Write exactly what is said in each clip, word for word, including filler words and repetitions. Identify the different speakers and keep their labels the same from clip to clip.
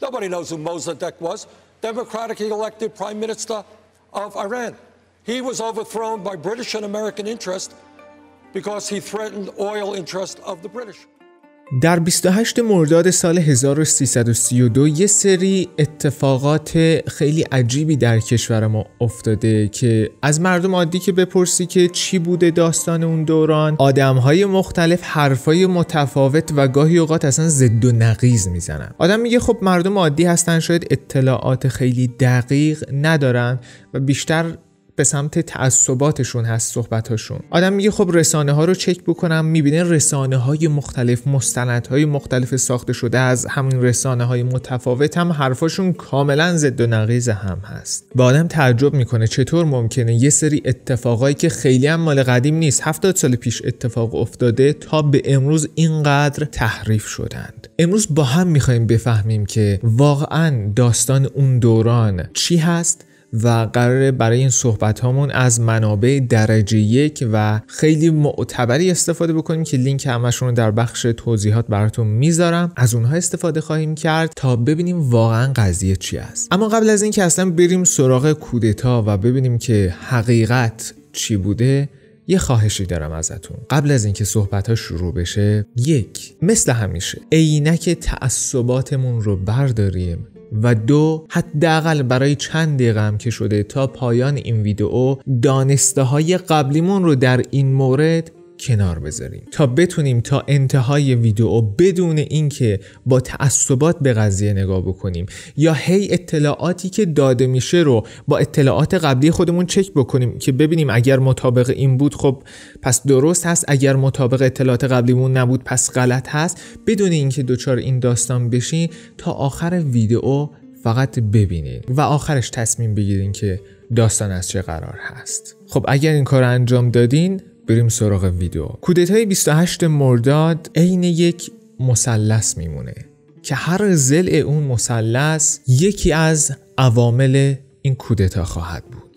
Speaker 1: Nobody knows who Mossadegh was. Democratically elected Prime Minister of Iran. He was overthrown by British and American interest because he threatened oil interest of the British.
Speaker 2: در بیست و هشتم مرداد سال هزار و سیصد و سی و دو یه سری اتفاقات خیلی عجیبی در کشور ما افتاده که از مردم عادی که بپرسی که چی بوده داستان اون دوران، آدم‌های مختلف حرفای متفاوت و گاهی اوقات اصلا ضد و نقیض میزنن. آدم میگه خب مردم عادی هستن، شاید اطلاعات خیلی دقیق ندارن و بیشتر به سمت تعصباتشون هست صحبتاشون. آدم میگه خب رسانه ها رو چک بکنم، میبینه رسانه های مختلف، مستندهای مختلف ساخته شده از همین رسانه های متفاوت هم حرفاشون کاملا ضد و نقیض هم هست. و آدم تعجب میکنه چطور ممکنه یه سری اتفاقایی که خیلی هم مال قدیم نیست، هفتاد سال پیش اتفاق افتاده، تا به امروز اینقدر تحریف شدند. امروز با هم میخوایم بفهمیم که واقعا داستان اون دوران چی هست و قراره برای این صحبت هامون از منابع درجه یک و خیلی معتبری استفاده بکنیم که لینک همشون رو در بخش توضیحات براتون میذارم. از اونها استفاده خواهیم کرد تا ببینیم واقعا قضیه چی است. اما قبل از این که اصلا بریم سراغ کودتا و ببینیم که حقیقت چی بوده، یه خواهشی دارم ازتون. قبل از اینکه صحبت ها شروع بشه، یک، مثل همیشه عینک تعصباتمون رو برداریم و دو، حداقل برای چند دقیقه هم که شده تا پایان این ویدیو دانسته های قبلیمون رو در این مورد کنار بذاریم تا بتونیم تا انتهای ویدیو بدون اینکه با تعصبات به قضیه نگاه بکنیم یا هی اطلاعاتی که داده میشه رو با اطلاعات قبلی خودمون چک بکنیم که ببینیم اگر مطابق این بود خب پس درست هست، اگر مطابق اطلاعات قبلیمون نبود پس غلط هست، بدون اینکه دوچار این داستان بشین تا آخر ویدیو فقط ببینین و آخرش تصمیم بگیرین که داستان از چه قرار هست. خب اگر این کار انجام دادین بریم سراغ ویدیو. کودتای بیست و هشتم مرداد عین یک مثلث میمونه که هر ضلع اون مثلث یکی از عوامل این کودتا خواهد بود.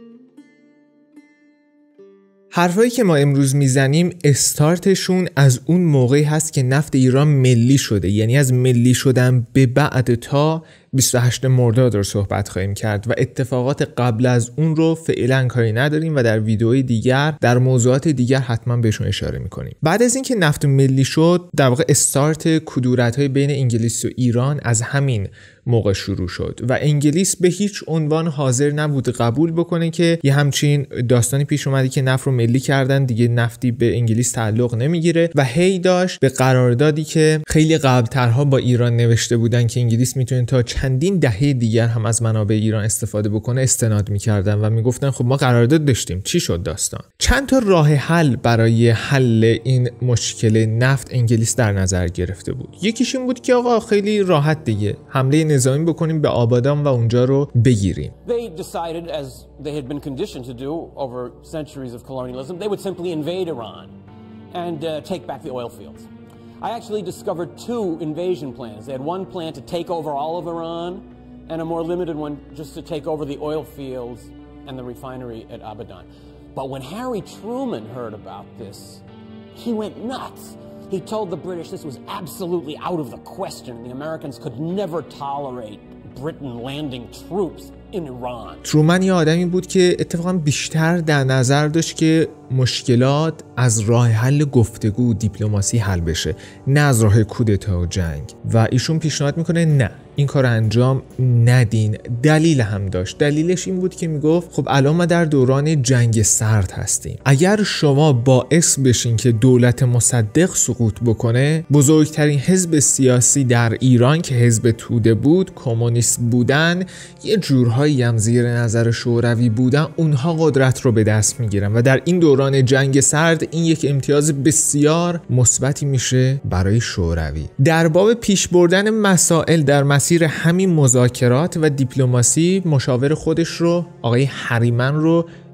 Speaker 2: حرفایی که ما امروز میزنیم استارتشون از اون موقعی هست که نفت ایران ملی شده، یعنی از ملی شدن به بعد تا بیست و هشتم مرداد رو صحبت خواهیم کرد و اتفاقات قبل از اون رو فعلا کاری نداریم و در ویدئوی دیگر در موضوعات دیگر حتما بهشون اشاره میکنیم. بعد از اینکه نفت ملی شد، در واقع استارت کدورت‌های بین انگلیس و ایران از همین موقع شروع شد و انگلیس به هیچ عنوان حاضر نبود قبول بکنه که یه همچین داستانی پیش اومدی که نفت رو ملی کردن، دیگه نفتی به انگلیس تعلق نمیگیره و هی داشت به قراردادی که خیلی قبل‌ترها با ایران نوشته بودن که انگلیس میتونه تا چندین دهه دیگر هم از منابع ایران استفاده بکنه استناد میکردن و میگفتن خب ما قرارداد داشتیم، چی شد داستان؟ چند تا راه حل برای حل این مشکل نفت انگلیس در نظر گرفته بود. یکیش این بود که آقا خیلی راحت دیگه حمله نظامی بکنیم به آبادان و اونجا رو بگیریم.
Speaker 3: They decided, as they had been conditioned to do over centuries of colonialism, they would simply invade Iran and uh, take back the oil fields. I actually discovered two invasion plans. They had one plan to take over all of Iran and a more limited one just to take over the oil fields and the refinery at Abadan. But when Harry Truman heard about this, he went nuts. He told the British this was absolutely out of the question. The Americans could never tolerate Britain landing troops in Iran.
Speaker 2: ترومن یه آدمی بود که اتفاقا بیشتر در نظر داشت که مشکلات از راه حل گفتگو و دیپلماسی حل بشه، نه از راه کودتا و جنگ. و ایشون پیشنهاد میکنه نه، این کار انجام ندین. دلیل هم داشت. دلیلش این بود که میگفت خب الان ما در دوران جنگ سرد هستیم. اگر شما باعث بشین که دولت مصدق سقوط بکنه، بزرگترین حزب سیاسی در ایران که حزب توده بود، کمونیست بودن، یه جورهایی هم زیر نظر شوروی بودن، اونها قدرت رو به دست میگیرن و در این دوران جنگ سرد این یک امتیاز بسیار مثبتی میشه برای شوروی. در باب پیش بردن مسائل در مسیر همین مذاکرات و دیپلماسی، مشاور خودش رو، آقای هریمن رو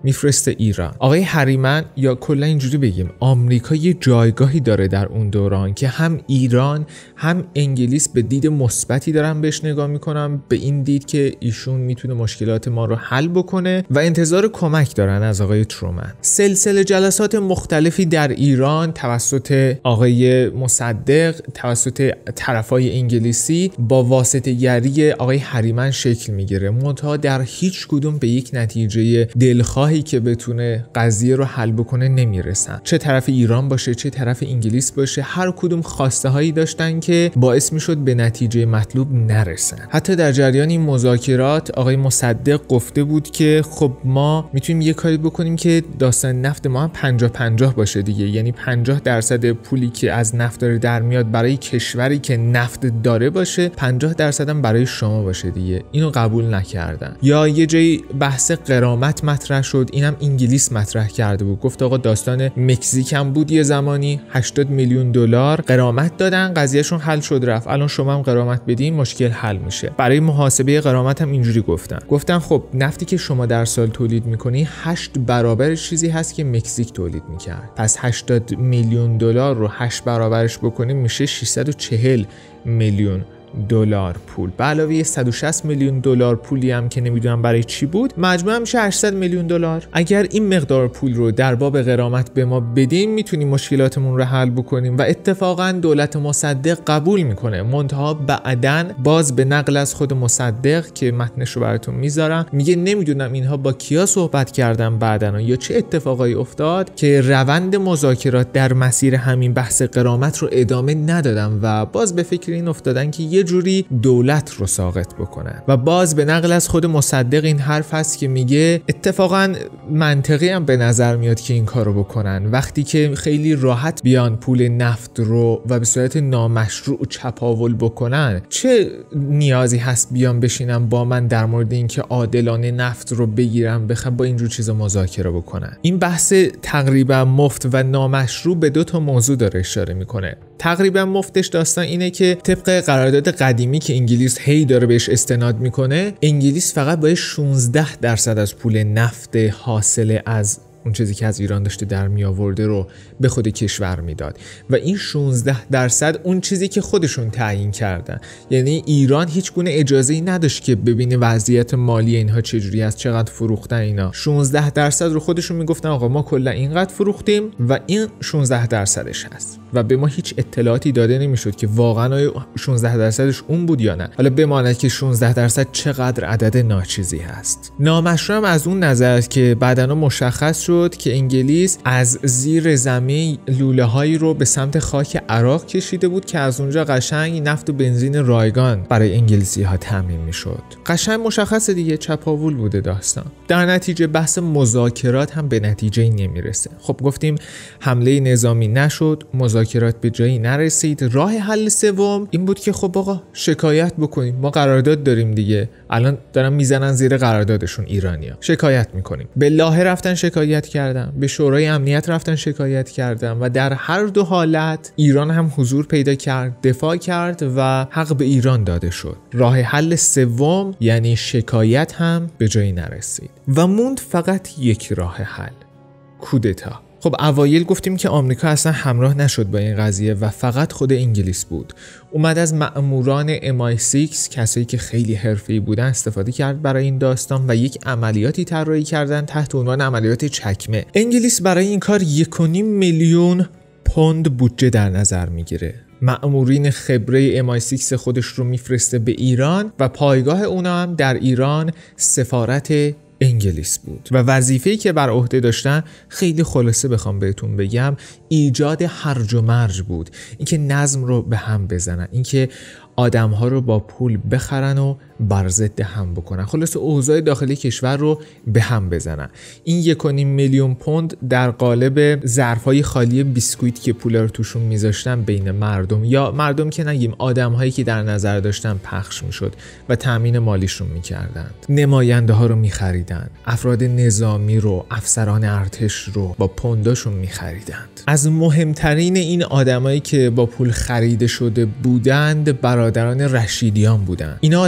Speaker 2: میفرسته ایران. آقای هریمن یا کلا اینجوری بگیم آمریکا یه جایگاهی داره در اون دوران که هم ایران هم انگلیس به دید مثبتی دارن بهش نگاه میکنن، به این دید که ایشون میتونه مشکلات ما رو حل بکنه و انتظار کمک دارن از آقای ترومن. سلسله جلسات مختلفی در ایران توسط آقای مصدق، توسط طرفای انگلیسی با واسطه گری آقای هریمن شکل میگیره، منتها در هیچ کدوم به یک نتیجه دلخواهی که بتونه قضیه رو حل بکنه نمیرسن. چه طرف ایران باشه چه طرف انگلیس باشه، هر کدوم خواسته هایی داشتن که باعث میشد به نتیجه مطلوب نرسن. حتی در جریان این مذاکرات آقای مصدق گفته بود که خب ما میتونیم یه کاری بکنیم که داستان نفت ما هم پنجاه پنجاه باشه دیگه، یعنی پنجاه درصد پولی که از نفت داره در میاد برای کشوری که نفت داره باشه، پنجاه درصد هم برای شما باشه دیگه. اینو قبول نکردن. یا یه جایی بحث غرامت مطرح شد، اینم انگلیس مطرح کرده بود، گفت آقا داستان مکزیک هم بود یه زمانی، هشتاد میلیون دلار غرامت دادن، قضیهشون حل شد رفت، الان شما هم غرامت بدین مشکل حل میشه. برای محاسبه غرامت هم اینجوری گفتن گفتن خب نفتی که شما در سال تولید میکنی هشت برابر چیزی هست که مکزیک تولید میکرد، پس هشتاد میلیون دلار رو هشت برابرش بکنیم میشه ششصد و چهل میلیون دلار پول، به علاوه صد و شصت میلیون دلار پولی هم که نمیدونم برای چی بود، مجموعاً میشه هشتصد میلیون دلار. اگر این مقدار پول رو در باب غرامت به ما بدیم میتونیم مشکلاتمون رو حل بکنیم و اتفاقاً دولت مصدق قبول میکنه. منتها بعداً باز به نقل از خود مصدق که متنش رو براتون میذارم میگه نمیدونم اینها با کیا صحبت کردن بعداً یا چه اتفاقایی افتاد که روند مذاکرات در مسیر همین بحث غرامت رو ادامه ندادن و باز به فکر این افتادن که یه جوری دولت رو ساقط بکنن. و باز به نقل از خود مصدق این حرف هست که میگه اتفاقا منطقی هم به نظر میاد که این کارو بکنن، وقتی که خیلی راحت بیان پول نفت رو و به صورت نامشروع چپاول بکنن، چه نیازی هست بیان بشینن با من در مورد اینکه عادلانه نفت رو بگیرن بخوام با اینجور چیزا مذاکره بکنن. این بحث تقریبا مفت و نامشروع به دو تا موضوع داره اشاره میکنه. تقریبا مفتش داستان اینه که طبق قرارداد قدیمی که انگلیس هی داره بهش استناد میکنه، انگلیس فقط باید شانزده درصد از پول نفت حاصل از اون چیزی که از ایران داشته در می آورده رو به خود کشور میداد و این شانزده درصد اون چیزی که خودشون تعیین کردن، یعنی ایران هیچ گونه اجازه‌ای نداشت که ببینه وضعیت مالی اینها چجوری است، چقدر فروختن اینا. شانزده درصد رو خودشون میگفتن آقا ما کلا اینقدر فروختیم و این شانزده درصدش هست و به ما هیچ اطلاعاتی داده نمیشد که واقعا شانزده درصدش اون بود یا نه. حالا بماند که شانزده درصد چقدر عدد ناچیزی هست. نامشروع از اون نظر که بعداً مشخص شد که انگلیس از زیر زمین لوله هایی رو به سمت خاک عراق کشیده بود که از اونجا قشنگ نفت و بنزین رایگان برای انگلیسی ها تامین میشد. قشنگ مشخصه دیگه، چپاول بوده داستان. در نتیجه بحث مذاکرات هم به نتیجه نمیرسه. خب گفتیم حمله نظامی نشد، مذاکرات به جایی نرسید. راه حل سوم این بود که خب آقا شکایت بکنیم، ما قرارداد داریم دیگه، الان دارن میزنن زیر قراردادشون ایرانیا، شکایت میکنیم. به لاهه رفتن شکایت کردن، به شورای امنیت رفتن شکایت کردن و در هر دو حالت ایران هم حضور پیدا کرد، دفاع کرد و حق به ایران داده شد. راه حل سوم یعنی شکایت هم به جایی نرسید و موند فقط یک راه حل، کودتا. خب اوایل گفتیم که آمریکا اصلا همراه نشد با این قضیه و فقط خود انگلیس بود. اومد از مأموران ام آی سیکس، کسایی که خیلی حرفه‌ای بودن، استفاده کرد برای این داستان و یک عملیاتی طراحی کردن تحت عنوان عملیات چکمه. انگلیس برای این کار یک و نیم میلیون پوند بودجه در نظر میگیره. مأمورین خبره ام آی سیکس خودش رو میفرسته به ایران و پایگاه اونا هم در ایران سفارت انگلیس بود و وظیفه‌ای که بر عهده داشتن خیلی خلاصه بخوام بهتون بگم ایجاد هرج و مرج بود، اینکه نظم رو به هم بزنن، اینکه آدم‌ها رو با پول بخرن و بر ضد هم بکنن، خلاصه اوضاع داخلی کشور رو به هم بزنن. این یک و نیم میلیون پوند در قالب ظرف‌های خالی بیسکویت که پول رو توشون میذاشتن بین مردم، یا مردم که نگیم آدم‌هایی که در نظر داشتن، پخش میشد و تامین مالیشون میکردند. نماینده ها رو میخریدن، افراد نظامی رو، افسران ارتش رو با پونداشون میخریدند. از مهمترین این آدمایی که با پول خریده شده بودند برادران رشیدیان بودند. اینا آدمایی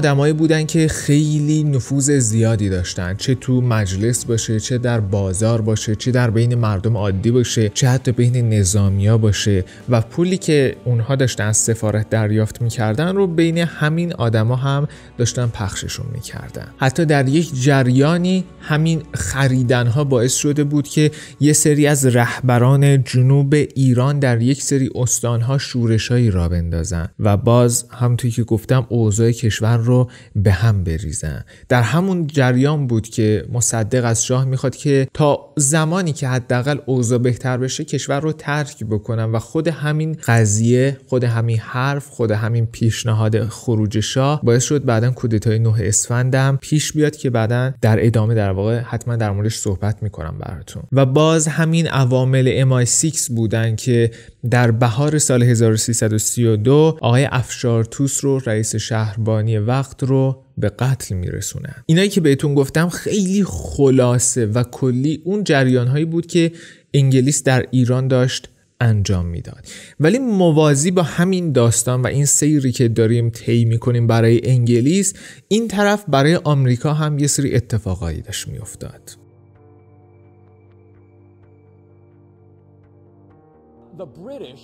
Speaker 2: بودن که خیلی نفوذ زیادی داشتن، چه تو مجلس باشه، چه در بازار باشه، چه در بین مردم عادی باشه، چه حتی بین نظامیا باشه و پولی که اونها داشتن از سفارت دریافت میکردن رو بین همین آدما هم داشتن پخششون میکردن. حتی در یک جریانی همین خریدنها باعث شده بود که یه سری از رهبران جنوب ایران در یک سری استانها شورشایی را بندازن و باز همونطوری که گفتم اوضاع کشور رو به هم بریزن. در همون جریان بود که مصدق از شاه میخواد که تا زمانی که حداقل اوضاع بهتر بشه کشور رو ترک بکنن و خود همین قضیه، خود همین حرف، خود همین پیشنهاد خروج شاه باعث شد بعداً کودتای نه اسفند هم پیش بیاد که بعداً در ادامه در واقع حتما در موردش صحبت میکنم براتون. و باز همین عوامل ام آی سیکس بودن که در بهار سال هزار و سیصد و سی و دو آقای افشار توس رو، رئیس شهربانی وقت رو به قتل میرسونن. اینایی که بهتون گفتم خیلی خلاصه و کلی اون جریان‌هایی بود که انگلیس در ایران داشت انجام میداد. ولی موازی با همین داستان و این سیری که داریم طی می‌کنیم برای انگلیس، این طرف برای آمریکا هم یه سری اتفاقایی داشت میافتاد.
Speaker 3: The British,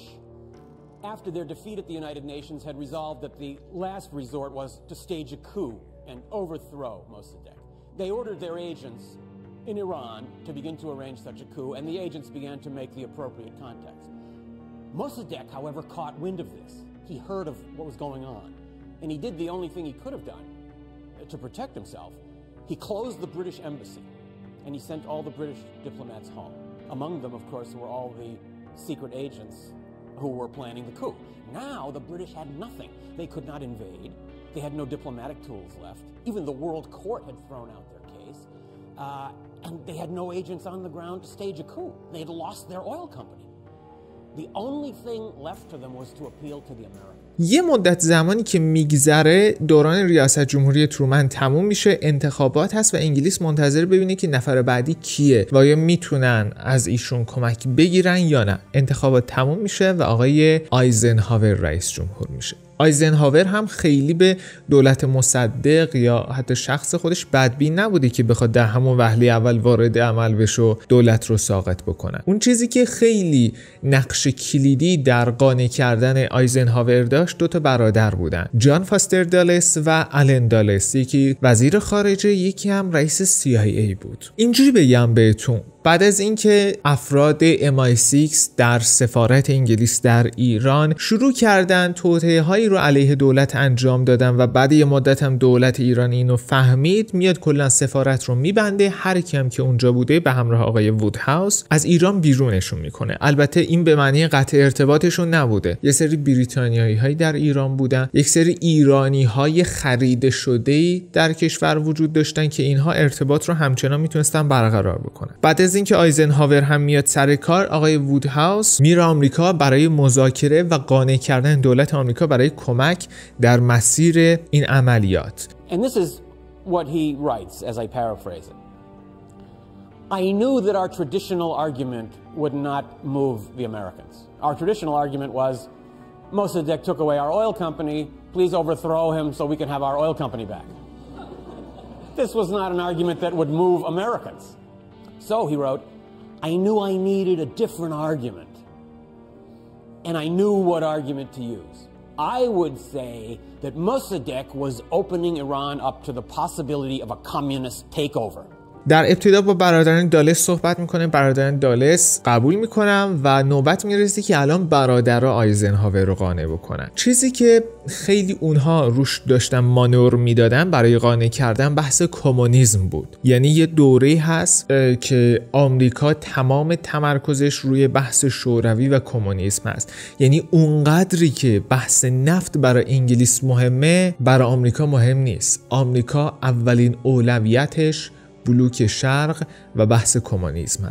Speaker 3: after their defeat at the United Nations, had resolved that the last resort was to stage a coup and overthrow Mossadegh. They ordered their agents in Iran to begin to arrange such a coup, and the agents began to make the appropriate contacts. Mossadegh, however, caught wind of this. He heard of what was going on, and he did the only thing he could have done to protect himself. He closed the British embassy, and he sent all the British diplomats home. Among them, of course, were all the secret agents who were planning the coup. Now the British had nothing. They could not invade. They had no diplomatic tools left. Even the World Court had thrown out their case. Uh, and they had no agents on the ground to stage a coup. They had lost their oil company. The only thing left to them was to appeal to the Americans.
Speaker 2: یه مدت زمانی که میگذره دوران ریاست جمهوری ترومن تموم میشه، انتخابات هست و انگلیس منتظر ببینه که نفر بعدی کیه و آیا میتونن از ایشون کمک بگیرن یا نه. انتخابات تموم میشه و آقای آیزنهاور رئیس جمهور میشه. آیزنهاور هم خیلی به دولت مصدق یا حتی شخص خودش بدبین نبوده که بخواد در همون وهله اول وارد عمل بشه و دولت رو ساقط بکنه. اون چیزی که خیلی نقش کلیدی در قانع کردن آیزنهاور داشت دو تا برادر بودن، جان فاستر دالس و آلن دالس، یکی وزیر خارجه، یکی هم رئیس سی آی ای بود. اینجوری بگم بهتون، بعد از اینکه افراد ام آی سیکس در سفارت انگلیس در ایران شروع کردن توطئه‌هایی رو علیه دولت انجام دادن و بعد یه مدت هم دولت ایران اینو فهمید، میاد کلا سفارت رو میبنده، هر کی هم که اونجا بوده به همراه آقای وودهاوس از ایران بیرونشون میکنه. البته این به معنی قطع ارتباطشون نبوده. یه سری بریتانیایی‌های در ایران بودن، یک سری ایرانی‌های خریده شده‌ای در کشور وجود داشتن که اینها ارتباط رو همچنان میتونستن برقرار بکنن. بعد از اینکه آیزنهاور هم میاد سر کار، آقای وودهاوس میره آمریکا برای مذاکره و قانع کردن دولت آمریکا برای کمک در مسیر این عملیات.
Speaker 3: And this is what he writes as I paraphrase it. I knew that our traditional argument would not move the Americans. Our traditional argument was Mossadegh took away our oil company, please overthrow him so we can have our oil company back. This was not an argument that would move Americans. So he wrote, I knew I needed a different argument, and I knew what argument to use. I would say that Mossadegh was opening Iran up to the possibility of a communist takeover.
Speaker 2: در ابتدا با برادران دالس صحبت میکنه، برادران دالس قبول میکنن و نوبت میرسه که الان برادرها آیزنهاور رو قانع بکنن. چیزی که خیلی اونها روش داشتن مانور میدادن برای قانع کردن بحث کمونیسم بود. یعنی یه دوره هست که آمریکا تمام تمرکزش روی بحث شوروی و کمونیسم هست. یعنی اونقدری که بحث نفت برای انگلیس مهمه، برای آمریکا مهم نیست. آمریکا اولین اولویتش بلوک شرق و بحث کمونیسم هست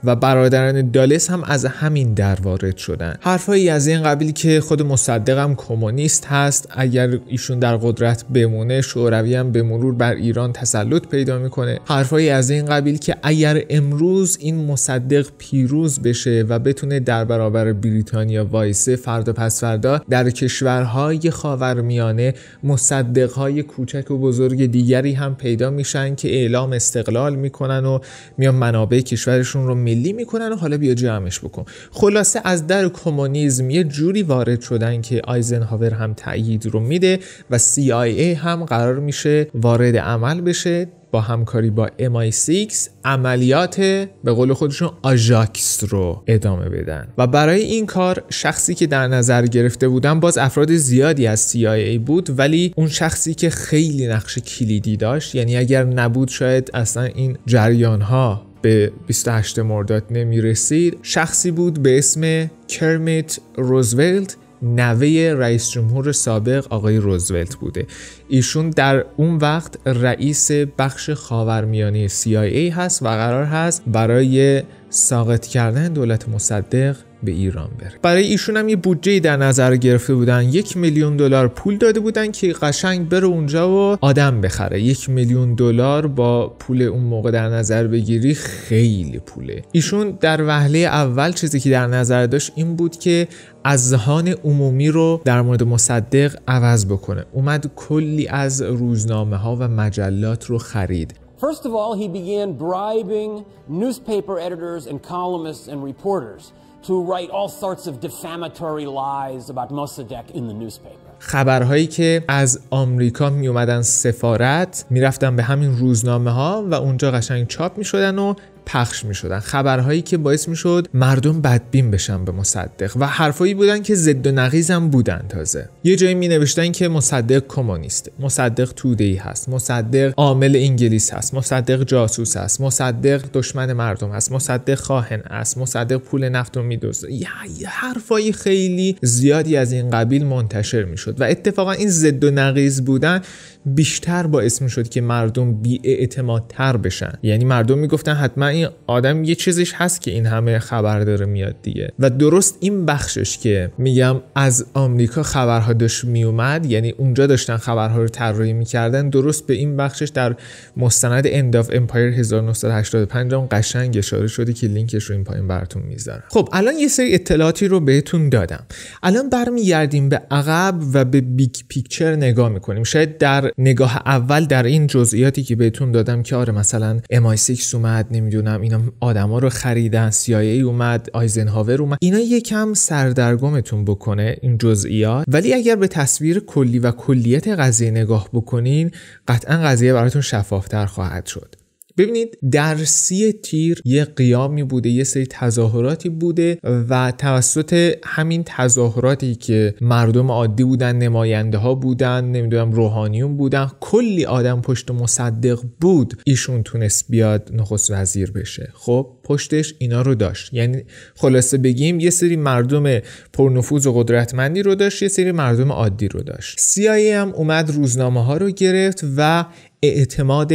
Speaker 2: و برادران دالس هم از همین در وارد شدن. حرفایی از این قبیل که خود مصدق هم کمونیست هست، اگر ایشون در قدرت بمونه شوروی هم به مرور بر ایران تسلط پیدا میکنه. حرفایی از این قبیل که اگر امروز این مصدق پیروز بشه و بتونه در برابر بریتانیا وایسه، فردا پس فردا در کشورهای خاورمیانه مصدقهای کوچک و بزرگ دیگری هم پیدا میشن که اعلام استقلال میکنن و میان منابع کشورشون رو ملی میکنن و حالا بیا جمعش بکن. خلاصه از در کمونیسم یه جوری وارد شدن که آیزنهاور هم تأیید رو میده و سی آی ای هم قرار میشه وارد عمل بشه با همکاری با ام آی سیکس عملیات به قول خودشون آژاکس رو ادامه بدن. و برای این کار شخصی که در نظر گرفته بودن باز افراد زیادی از سی آی ای بود، ولی اون شخصی که خیلی نقش کلیدی داشت، یعنی اگر نبود شاید اصلا این جریان ها به بیست و هشتم مرداد نمی رسید، شخصی بود به اسم کرمیت روزولت، نوه رئیس جمهور سابق آقای روزولت بوده. ایشون در اون وقت رئیس بخش خاورمیانه سی آی ای هست و قرار هست برای ساقط کردن دولت مصدق به ایران بره. برای ایشون هم یه بودجه در نظر گرفته بودن، یک میلیون دلار پول داده بودن که قشنگ بره اونجا و آدم بخره. یک میلیون دلار با پول اون موقع در نظر بگیری خیلی پوله. ایشون در وهله اول چیزی که در نظر داشت این بود که اذهان عمومی رو در مورد مصدق عوض بکنه. اومد کلی از روزنامه ها و مجلات رو خرید.
Speaker 3: First of all, he began bribing newspaper editors and columnists and reporters to write all sorts of defamatory lies about Mossadegh in the newspaper.
Speaker 2: خبرهایی که از آمریکا می اومدن سفارت میرفتن به همین روزنامه ها و اونجا قشنگ چاپ می شدن و پخش می شدن. خبرهایی که باعث می شد مردم بدبین بشن به مصدق و حرفایی بودن که ضد و نقیض هم بودن. تازه یه جایی می نوشتن که مصدق کمونیسته، مصدق توده‌ای هست، مصدق عامل انگلیس هست، مصدق جاسوس هست، مصدق دشمن مردم هست، مصدق خائن است، مصدق پول نفت رو می‌دزده. یه حرفای خیلی زیادی از این قبیل منتشر می شد و اتفاقا این ضد و نقیض بودن بیشتر باعث می شد که مردم بی‌اعتمادتر بشن. یعنی مردم میگفتن حتما این آدم یه چیزش هست که این همه خبر داره میاد دیگه. و درست این بخشش که میگم از آمریکا خبرها داشت میومد، یعنی اونجا داشتن خبرها رو طراحی میکردن، درست به این بخشش در مستند اند آف امپایر هزار و نهصد و هشتاد و پنج اون قشنگ اشاره شده که لینکش رو این پایین براتون میذارم. خب الان یه سری اطلاعاتی رو بهتون دادم. الان برمیگردیم به عقب و به بیگ پیکچر نگاه میکنیم. شاید در نگاه اول در این جزئیاتی که بهتون دادم که آره مثلا ام آی سیکس اومد، نمیدونم اینا آدما رو خریدن، سی آی ای اومد، آیزنهاور اومد، اینا یکم سردرگمتون بکنه این جزئیات، ولی اگر به تصویر کلی و کلیت قضیه نگاه بکنین قطعا قضیه براتون شفافتر خواهد شد. ببینید در سی تیر یه قیامی بوده، یه سری تظاهراتی بوده و توسط همین تظاهراتی که مردم عادی بودن، نماینده ها بودن، نمیدونم روحانیون بودن، کلی آدم پشت مصدق بود، ایشون تونست بیاد نخست وزیر بشه. خب پشتش اینا رو داشت، یعنی خلاصه بگیم یه سری مردم پرنفوذ و قدرتمندی رو داشت، یه سری مردم عادی رو داشت. سی آی ای هم اومد روزنامه ها رو گرفت و اعتماد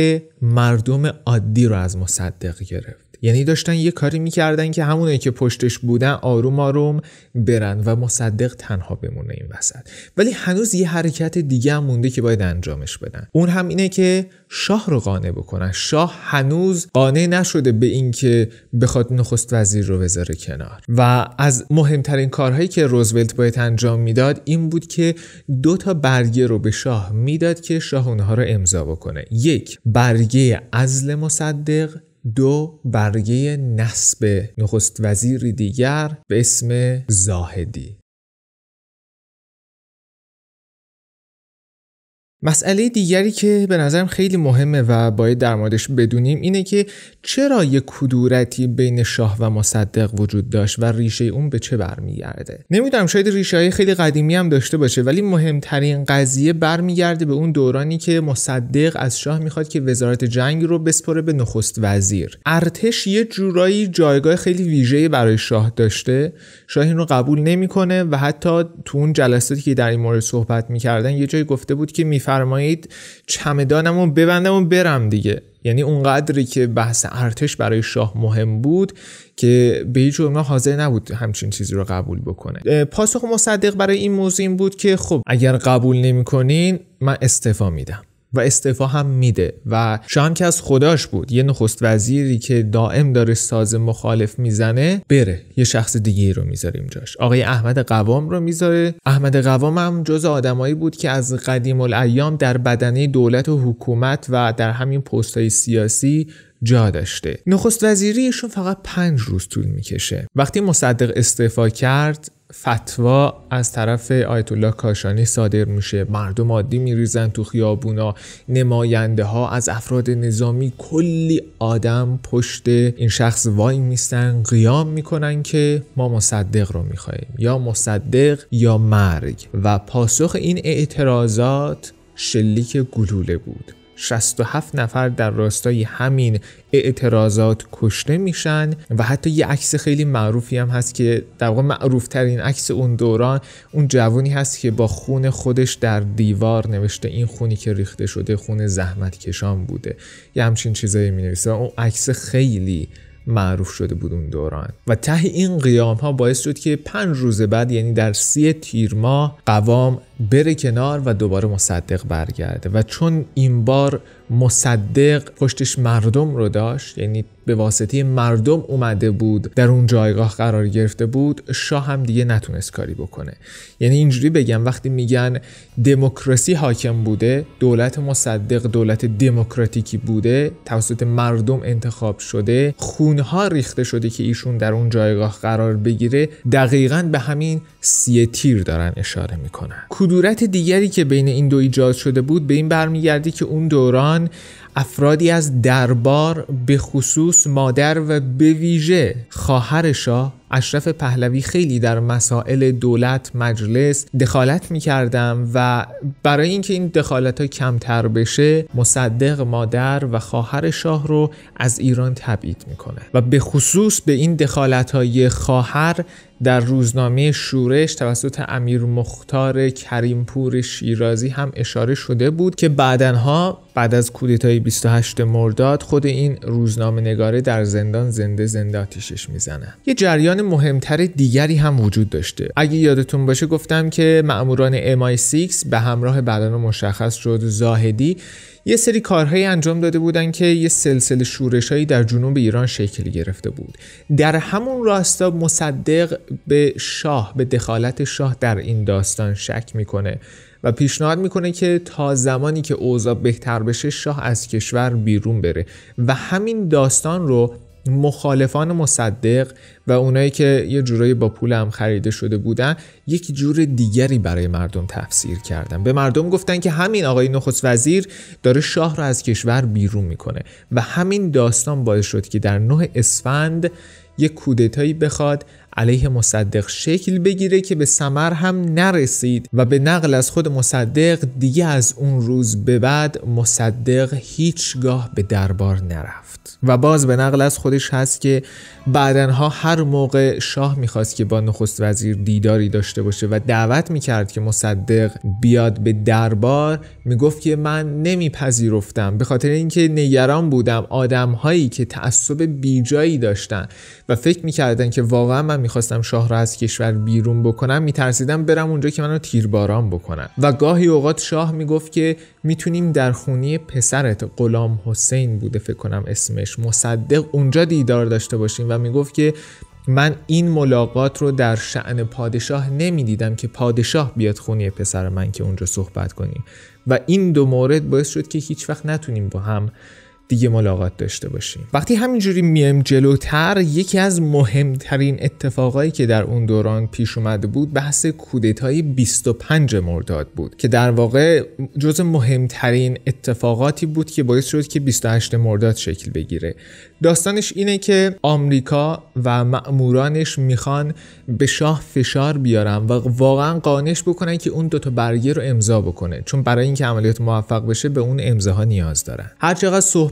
Speaker 2: مردم عادی رو از مصدق گرفت. یعنی داشتن یه کاری میکردن که همونایی که پشتش بودن آروم آروم برن و مصدق تنها بمونه این وسط. ولی هنوز یه حرکت دیگه هم مونده که باید انجامش بدن. اون هم اینه که شاه رو قانع بکنن. شاه هنوز قانع نشده به این که بخواد نخست وزیر رو بذاره کنار. و از مهمترین کارهایی که روزولت باید انجام میداد این بود که دو تا برگه رو به شاه میداد که شاه اونها رو امضا بکنه. یک، برگه عزل مصدق، دو، برگه نصب نخست وزیر دیگر به اسم زاهدی. مسئله دیگری که به نظرم خیلی مهمه و باید در موردش بدونیم اینه که چرا یک کدورتی بین شاه و مصدق وجود داشت و ریشه اون به چه برمیگرده. نمیدونم، شاید ریشه های خیلی قدیمی هم داشته باشه، ولی مهمترین قضیه برمیگرده به اون دورانی که مصدق از شاه میخواد که وزارت جنگ رو بسپره به نخست وزیر. ارتش یه جورایی جایگاه خیلی ویژه‌ای برای شاه داشته، شاه این رو قبول نمیکنه و حتی تو اون جلساتی که در این مورد صحبت میکردن یه جایی گفته بود که بفرمایید چمدانمو ببندم و برم دیگه. یعنی اونقدری که بحث ارتش برای شاه مهم بود که به هیچ عنوان حاضر نبود همچین چیزی رو قبول بکنه. پاسخ مصدق برای این موضوع این بود که خب اگر قبول نمی‌کنین من استعفا میدم و استعفا هم میده و شاه که از خداش بود یه نخست وزیری که دائم داره ساز مخالف میزنه بره یه شخص دیگه رو میذاره جاش. آقای احمد قوام رو میذاره. احمد قوام هم جز آدمایی بود که از قدیم الایام در بدنه دولت و حکومت و در همین پست‌های سیاسی جا داشته. نخست وزیریشون فقط پنج روز طول میکشه. وقتی مصدق استعفا کرد فتوا از طرف آیت الله کاشانی صادر میشه، مردم عادی میریزن تو خیابونا، نماینده ها از افراد نظامی کلی آدم پشت این شخص وای میستن قیام میکنن که ما مصدق رو میخوایم، یا مصدق یا مرگ. و پاسخ این اعتراضات شلیک گلوله بود. شصت و هفت نفر در راستای همین اعتراضات کشته میشن و حتی یه عکس خیلی معروفی هم هست که در واقع معروف ترین عکس اون دوران اون جوانی هست که با خون خودش در دیوار نوشته این خونی که ریخته شده خون زحمت کشان بوده، یه همچین چیزایی می نویسه. اون عکس خیلی معروف شده بود اون دوران و ته این قیام ها باعث شد که پنج روز بعد یعنی در سی تیر ماه قوام بره کنار و دوباره مصدق برگرده. و چون این بار مصدق پشتش مردم رو داشت، یعنی به واسطه مردم اومده بود در اون جایگاه قرار گرفته بود، شاه هم دیگه نتونست کاری بکنه. یعنی اینجوری بگم وقتی میگن دموکراسی حاکم بوده، دولت مصدق دولت دموکراتیکی بوده، توسط مردم انتخاب شده، خونها ریخته شده که ایشون در اون جایگاه قرار بگیره، دقیقاً به همین سی تیر دارن اشاره میکنن. کدورت دیگری که بین این دو ایجاد شده بود به این برمیگرده که اون دوران افرادی از دربار به خصوص مادر و به ویژه خواهر شاه اشرف پهلوی خیلی در مسائل دولت مجلس دخالت می‌کردن و برای اینکه این دخالت‌ها کمتر بشه مصدق مادر و خواهر شاه رو از ایران تبعید میکنه و به خصوص به این دخالت‌های خواهر در روزنامه شورش توسط امیر مختار کریمپور شیرازی هم اشاره شده بود که بعدنها بعد از کودتای بیست و هشتم مرداد خود این روزنامه نگاره در زندان زنده زنده آتیشش میزنه. یه جریان مهمتر دیگری هم وجود داشته. اگه یادتون باشه گفتم که مأموران ام آی شش به همراه بعداً مشخص شد زاهدی یه سری کارهایی انجام داده بودن که یه سلسله شورشایی در جنوب ایران شکل گرفته بود. در همون راستا مصدق به شاه، به دخالت شاه در این داستان شک میکنه و پیشنهاد میکنه که تا زمانی که اوضاع بهتر بشه شاه از کشور بیرون بره و همین داستان رو مخالفان مصدق و اونایی که یه جورایی با پول هم خریده شده بودن یک جور دیگری برای مردم تفسیر کردن. به مردم گفتن که همین آقای نخست وزیر داره شاه رو از کشور بیرون میکنه و همین داستان باعث شد که در نه اسفند یک کودتایی بخواد علیه مصدق شکل بگیره که به ثمر هم نرسید و به نقل از خود مصدق دیگه از اون روز به بعد مصدق هیچگاه به دربار نرفت و باز به نقل از خودش هست که بعدنها هر موقع شاه میخواست که با نخست وزیر دیداری داشته باشه و دعوت میکرد که مصدق بیاد به دربار میگفت که من نمیپذیرفتم به خاطر اینکه نگران بودم آدمهایی که تعصب بیجایی داشتن و فکر میکردن که واقعا من میخواستم شاه را از کشور بیرون بکنم میترسیدم برم اونجا که منو تیرباران بکنن و گاهی اوقات شاه میگفت که میتونیم در خونه پسرت غلام حسین بوده فکر کنم اسمش مصدق اونجا دیدار داشته باشیم و میگفت که من این ملاقات رو در شأن پادشاه نمیدیدم که پادشاه بیاد خونه پسر من که اونجا صحبت کنیم و این دو مورد باعث شد که هیچ وقت نتونیم با هم دیگه ملاقات داشته باشیم. وقتی همینجوری میایم جلوتر یکی از مهمترین اتفاقایی که در اون دوران پیش اومده بود بحث کودتای بیست و پنجم مرداد بود که در واقع جز مهمترین اتفاقاتی بود که باعث شد که بیست و هشتم مرداد شکل بگیره. داستانش اینه که آمریکا و مأمورانش میخوان به شاه فشار بیارن و واقعا قانعش بکنن که اون دوتا برگه رو امضا بکنه چون برای اینکه عملیات موفق بشه به اون امضاها نیاز دارن. هر چقدر صحبت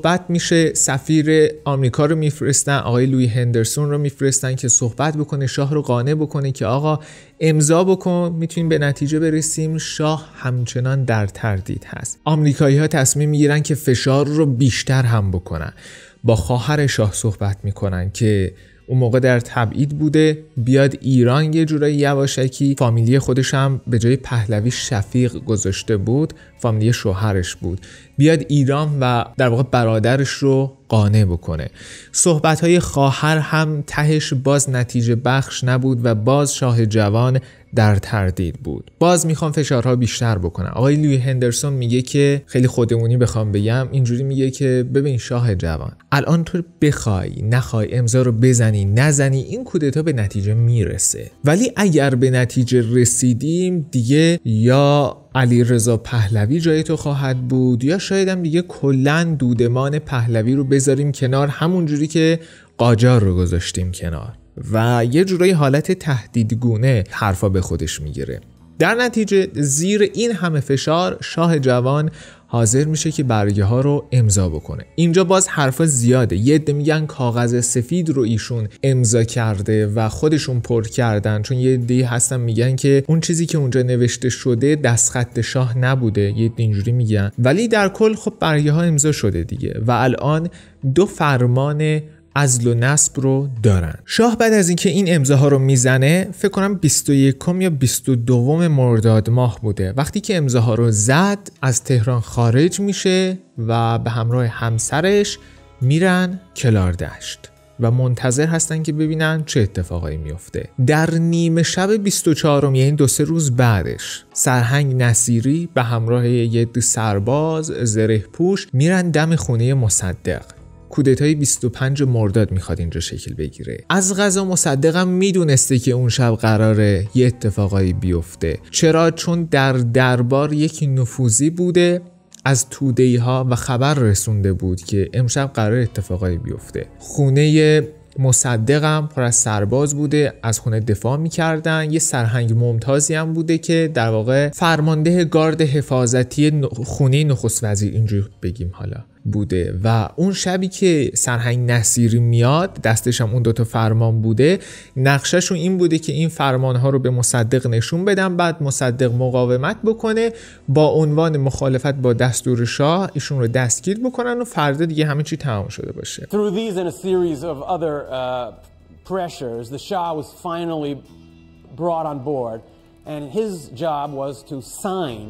Speaker 2: صحبت میشه، سفیر آمریکا رو میفرستن، آقای لویی هندرسون رو میفرستن که صحبت بکنه، شاه رو قانع بکنه که آقا امضا بکن میتونیم به نتیجه برسیم. شاه همچنان در تردید هست. آمریکایی‌ها تصمیم میگیرن که فشار رو بیشتر هم بکنن. با خواهر شاه صحبت میکنن که اون موقع در تبعید بوده، بیاد ایران. یه جورایی یواشکی فامیلی خودش هم به جای پهلوی شفیق گذاشته بود، فامیلی شوهرش بود، بیاد ایران و در واقع برادرش رو قانع بکنه. صحبت‌های خواهر هم تهش باز نتیجه بخش نبود و باز شاه جوان در تردید بود. باز میخوام فشارها بیشتر بکنم. آقای لویی هندرسون میگه که خیلی خودمونی بخوام بگم، اینجوری میگه که ببین شاه جوان، الان تو بخوای نخوای امضا رو بزنی نزنی، این کودتا به نتیجه میرسه، ولی اگر به نتیجه رسیدیم دیگه یا علیرضا پهلوی جای تو خواهد بود یا شاید هم دیگه کلاً دودمان پهلوی رو بذاریم کنار، همون جوری که قاجار رو گذاشتیم کنار. و یه جورایی حالت تهدیدگونه حرفا به خودش میگیره. در نتیجه زیر این همه فشار شاه جوان حاضر میشه که برگه ها رو امضا بکنه. اینجا باز حرفا زیاده. یه عده میگن کاغذ سفید رو ایشون امضا کرده و خودشون پر کردن، چون یه عده هستن میگن که اون چیزی که اونجا نوشته شده دستخط شاه نبوده، یه عده اینجوری میگن، ولی در کل خب برگه ها امضا شده دیگه و الان دو فرمان عزل و نصب رو دارن. شاه بعد از اینکه این امضاها رو میزنه، فکر کنم بیست و یکم یا بیست و دوم مرداد ماه بوده، وقتی که امضاها رو زد از تهران خارج میشه و به همراه همسرش میرن کلاردشت و منتظر هستن که ببینن چه اتفاقایی میفته. در نیمه شب بیست و چهارم، یعنی دو سه روز بعدش، سرهنگ نصیری به همراه یه عده سرباز زره پوش میرن دم خونه مصدق. کودتای بیست و پنج مرداد میخواد اینجا شکل بگیره. از قضا مصدقم میدونسته که اون شب قراره یه اتفاقایی بیفته. چرا؟ چون در دربار یکی نفوذی بوده از توده‌ای ها و خبر رسونده بود که امشب قراره اتفاقایی بیفته. خونه مصدقم پر از سرباز بوده، از خونه دفاع میکردن. یه سرهنگ ممتازی هم بوده که در واقع فرمانده گارد حفاظتی خونه نخست وزیر اینجوری بگیم حالا بوده. و اون شبی که سرهنگ نصیری میاد، دستش هم اون دوتا فرمان بوده، نقشهشون این بوده که این فرمانها رو به مصدق نشون بدن، بعد مصدق مقاومت بکنه، با عنوان مخالفت با دستور شاه ایشون رو دستگیر بکنن و فردا دیگه همه چی تمام شده باشه.
Speaker 3: Through these and a series of other uh, pressures, the Shah was finally brought on board, and his job was to sign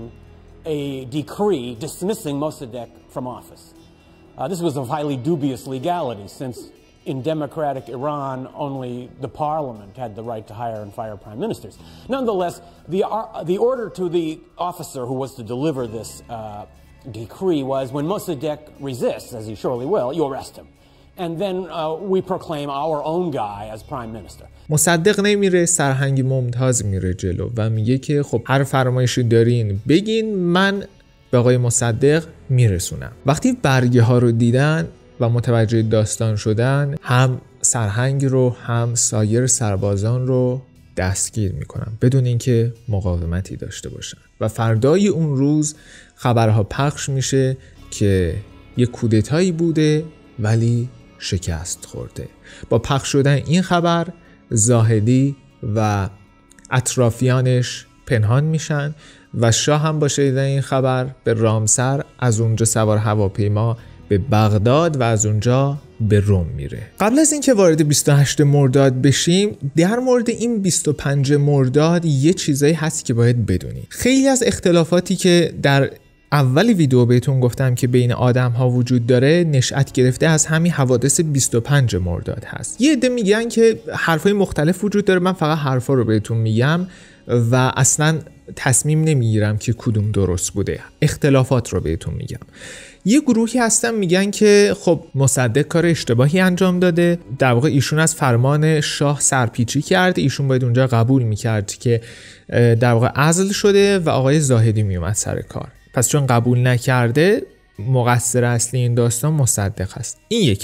Speaker 3: a decree dismissing Mossadegh from office. Uh, this was of highly dubious legality, since in democratic Iran only the parliament had the right to hire and fire prime ministers. Nonetheless, the, uh, the order to the officer who was to deliver this uh, decree was, when Mossadegh resists, as he surely will, you arrest him. And then uh, we proclaim our own guy as prime minister.
Speaker 2: مصدق نمیره، سرهنگ ممتاز میره جلو و میگه که خب هر فرمایشی دارین بگین، من به آقای مصدق میرسونم. وقتی برگه ها رو دیدن و متوجه داستان شدن، هم سرهنگ رو هم سایر سربازان رو دستگیر میکنن بدون اینکه مقاومتی داشته باشن. و فردای اون روز خبرها پخش میشه که یه کودتایی بوده ولی شکست خورده. با پخش شدن این خبر، زاهدی و اطرافیانش پنهان میشن و شاه هم با شنیدن این خبر به رامسر، از اونجا سوار هواپیما به بغداد و از اونجا به روم میره. قبل از اینکه وارد بیست و هشت مرداد بشیم، در مورد این بیست و پنج مرداد یه چیزایی هست که باید بدونی. خیلی از اختلافاتی که در اولی ویدیو بهتون گفتم که بین آدم ها وجود داره، نشأت گرفته از همین حوادث بیست و پنج مرداد هست. یه عده میگن که حرفای مختلف وجود داره، من فقط حرفا رو بهتون میگم و اصلا تصمیم نمیگیرم که کدوم درست بوده، اختلافات رو بهتون میگم. یه گروهی هستن میگن که خب مصدق کار اشتباهی انجام داده، در واقع ایشون از فرمان شاه سرپیچی کرد، ایشون باید اونجا قبول میکرد که در واقع عزل شده و آقای زاهدی میومد سر کار، پس چون قبول نکرده مقصر اصلی این داستان مصدق هست. این یک حرفه.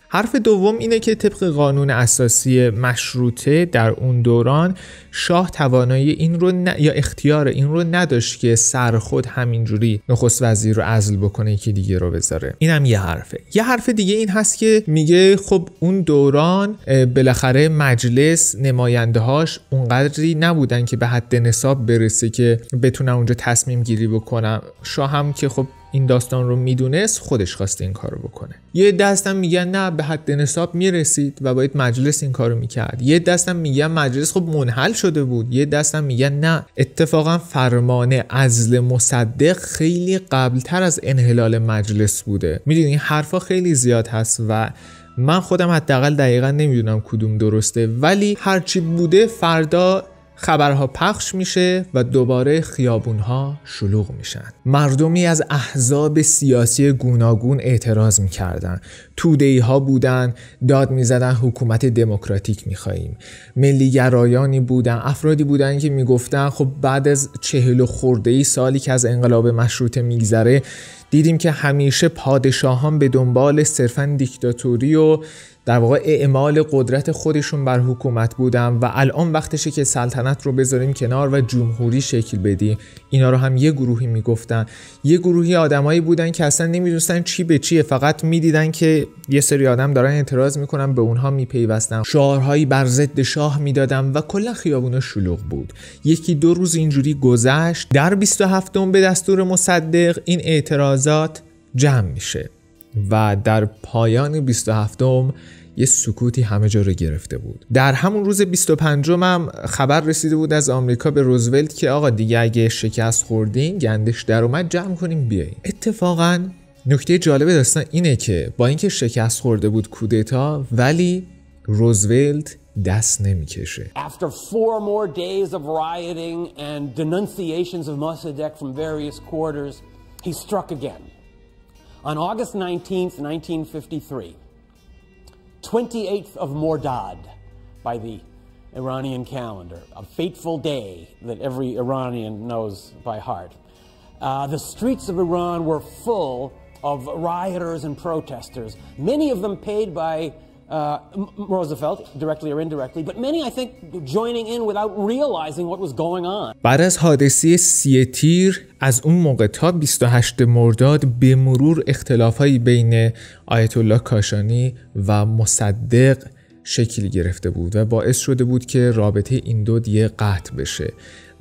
Speaker 2: حرف دوم اینه که طبق قانون اساسی مشروطه در اون دوران شاه توانایی این رو ن... یا اختیار این رو نداشت که سرخود همینجوری نخست وزیر رو عزل بکنه که دیگه رو بذاره. اینم یه حرفه. یه حرف دیگه این هست که میگه خب اون دوران بالاخره مجلس نماینده‌هاش اونقدری نبودن که به حد نصاب برسه که بتونن اونجا تصمیم گیری بکنن. شاه هم که خب این داستان رو میدونست خودش خواسته این کارو بکنه. یه دستم میگن نه به حد نصاب میرسید و باید مجلس این کارو میکرد. یه دستم میگن مجلس خب منحل شده بود. یه دستم میگن نه اتفاقا فرمان عزل مصدق خیلی قبلتر از انحلال مجلس بوده. میدونی این حرفا خیلی زیاد هست و من خودم حداقل دقیقا نمیدونم کدوم درسته، ولی هرچی بوده فردا خبرها پخش میشه و دوباره خیابونها شلوغ میشن. مردمی از احزاب سیاسی گوناگون اعتراض میکردن. توده‌ای ها بودن داد میزدن حکومت دموکراتیک میخواییم. ملیگرایانی بودن، افرادی بودن که میگفتن خب بعد از چهل و خورده ای سالی که از انقلاب مشروطه میگذره دیدیم که همیشه پادشاهان به دنبال صرفاً دیکتاتوری و در واقع اعمال قدرت خودشون بر حکومت بودن و الان وقتشه که سلطنت رو بذاریم کنار و جمهوری شکل بدیم. اینا رو هم یه گروهی میگفتن. یه گروهی آدمایی بودن که اصلا نمیدونستن چی به چیه، فقط میدیدن که یه سری آدم دارن اعتراض میکنن، به اونها میپیوستن، شعارهایی بر ضد شاه میدادن و کلا خیابونا شلوغ بود. یکی دو روز اینجوری گذشت. در بیست و هفتم به دستور مصدق این اعتراضات جمع میشه و در پایان بیست و هفتم یه سکوتی همه جا رو گرفته بود. در همون روز بیست و پنجم هم خبر رسیده بود از آمریکا به روزولت که آقا دیگه اگه شکست خوردین گندش در اومد جمع کنیم بیایین. اتفاقا نکته جالب داستان اینه که با اینکه شکست خورده بود کودتا ولی روزولت دست نمیکشه.
Speaker 3: After four more days of rioting and denunciations of Mossadegh from various quarters, he struck again. On August nineteenth, nineteen fifty-three, twenty-eighth of Mordad by the Iranian calendar, a fateful day that every Iranian knows by heart. Uh, the streets of Iran were full of rioters and protesters, many of them paid by uh, Roosevelt, directly or indirectly, but many, I think, joining in without realizing what was going on.
Speaker 2: بعد از حادثه سی تیر از اون موقع تا بیست و هشتم مرداد به مرور اختلافایی بین آیت الله کاشانی و مصدق شکل گرفته بود و باعث شده بود که رابطه این دو دیگه قطع بشه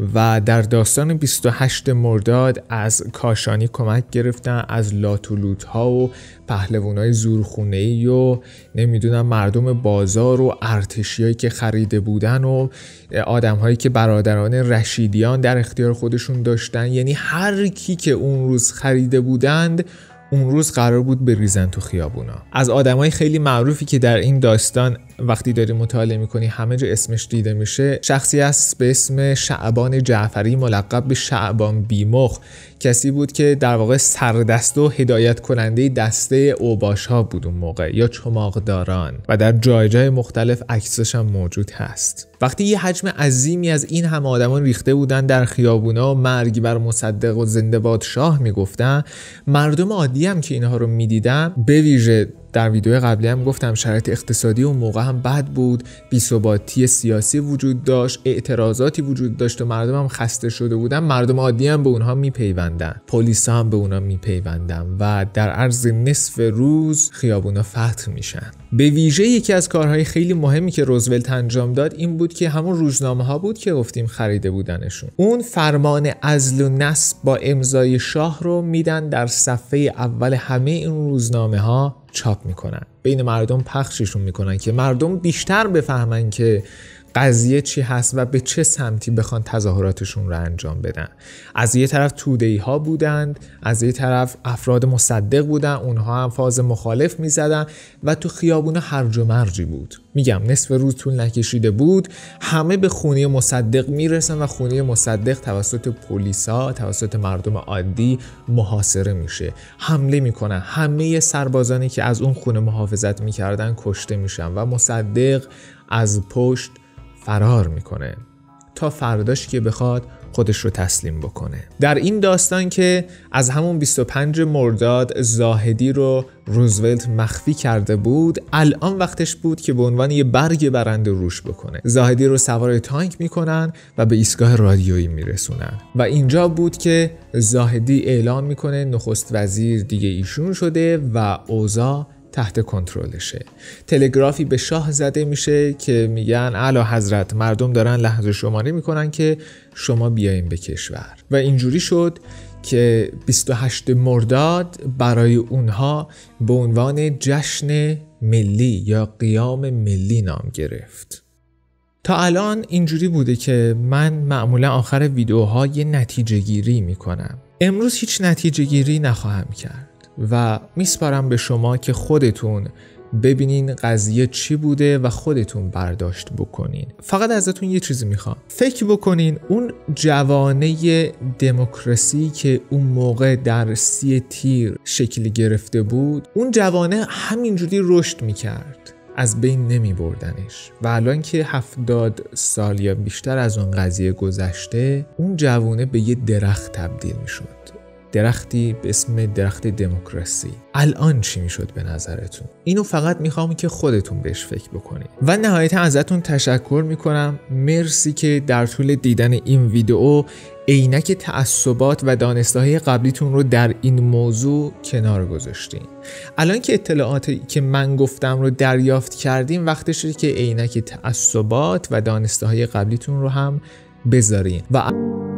Speaker 2: و در داستان بیست و هشتم مرداد از کاشانی کمک گرفتن، از لاتولوت ها و پهلوانای زورخونه‌ای و نمیدونم مردم بازار و ارتشیایی که خریده بودن و آدم‌هایی که برادران رشیدیان در اختیار خودشون داشتن. یعنی هر کی که اون روز خریده بودند اون روز قرار بود بریزن تو خیابونا. از آدمای خیلی معروفی که در این داستان وقتی داری مطالعه میکنی همه جا اسمش دیده میشه، شخصی است به اسم شعبان جعفری ملقب به شعبان بیمخ. کسی بود که در واقع سردست و هدایت کننده دسته اوباش ها بود اون موقع یا چماقداران و در جای جای مختلف عکسش هم موجود هست. وقتی یه حجم عظیمی از این هم آدمان ریخته بودن در خیابونا و مرگ بر مصدق و زنده باد شاه میگفتن، مردم عادی هم که اینها رو میدیدن، به ویژه در ویدیو قبلی هم گفتم شرایط اقتصادی اون موقع هم بد بود، بی‌ثباتی سیاسی وجود داشت، اعتراضاتی وجود داشت و مردم هم خسته شده بودن. مردم عادی هم به اونها میپیوندن، پلیس هم به اونها میپیوندن و در عرض نصف روز خیابونا فتح میشن. به ویژه یکی از کارهای خیلی مهمی که روزولت انجام داد این بود که همون روزنامه ها بود که گفتیم خریده بودنشون. اون فرمان عزل و نصب با امضای شاه رو میدن در صفحه اول همه این روزنامه ها چاپ میکنن، بین مردم پخششون میکنن که مردم بیشتر بفهمن که قضیه چی هست و به چه سمتی بخوان تظاهراتشون رو انجام بدن. از یه طرف توده‌ای ها بودند، از یه طرف افراد مصدق بودن، اونها هم فاز مخالف میزدن و تو خیابونا هرج و مرجی بود. میگم نصف روز طول نکشیده بود، همه به خونه مصدق میرسن و خونه مصدق توسط پلیسا، توسط مردم عادی محاصره میشه، حمله میکنن. همه سربازانی که از اون خونه محافظت میکردن کشته میشن و مصدق از پشت فرار میکنه تا فرداش که بخواد خودش رو تسلیم بکنه. در این داستان که از همون بیست و پنج مرداد زاهدی رو روزولت مخفی کرده بود، الان وقتش بود که به عنوان یه برگ برنده روش بکنه. زاهدی رو سوار تانک میکنن و به ایستگاه رادیویی میرسونن و اینجا بود که زاهدی اعلام میکنه نخست وزیر دیگه ایشون شده و اوضاع تحت کنترلشه. تلگرافی به شاه زده میشه که میگن اعلی حضرت مردم دارن لحظه شماری میکنن که شما بیاین به کشور. و اینجوری شد که بیست و هشت مرداد برای اونها به عنوان جشن ملی یا قیام ملی نام گرفت. تا الان اینجوری بوده که من معمولا آخر ویدیوها یه نتیجه گیری میکنم. امروز هیچ نتیجه گیری نخواهم کرد و میسپارم به شما که خودتون ببینین قضیه چی بوده و خودتون برداشت بکنین. فقط ازتون یه چیزی میخوام، فکر بکنین اون جوانه دموکراسی که اون موقع در سی تیر شکل گرفته بود، اون جوانه همینجوری رشد میکرد، از بین نمی بردنش و الان که هفتاد سال یا بیشتر از اون قضیه گذشته، اون جوانه به یه درخت تبدیل می شد. درختی به اسم درخت دموکراسی. الان چی میشد به نظرتون؟ اینو فقط میخوام که خودتون بهش فکر بکنید. و نهایتا ازتون تشکر میکنم. مرسی که در طول دیدن این ویدیو عینک تعصبات و دانسته‌های قبلیتون رو در این موضوع کنار گذاشتین. الان که اطلاعاتی که من گفتم رو دریافت کردیم، وقتشه که عینک تعصبات و دانسته‌های قبلیتون رو هم بذارین. و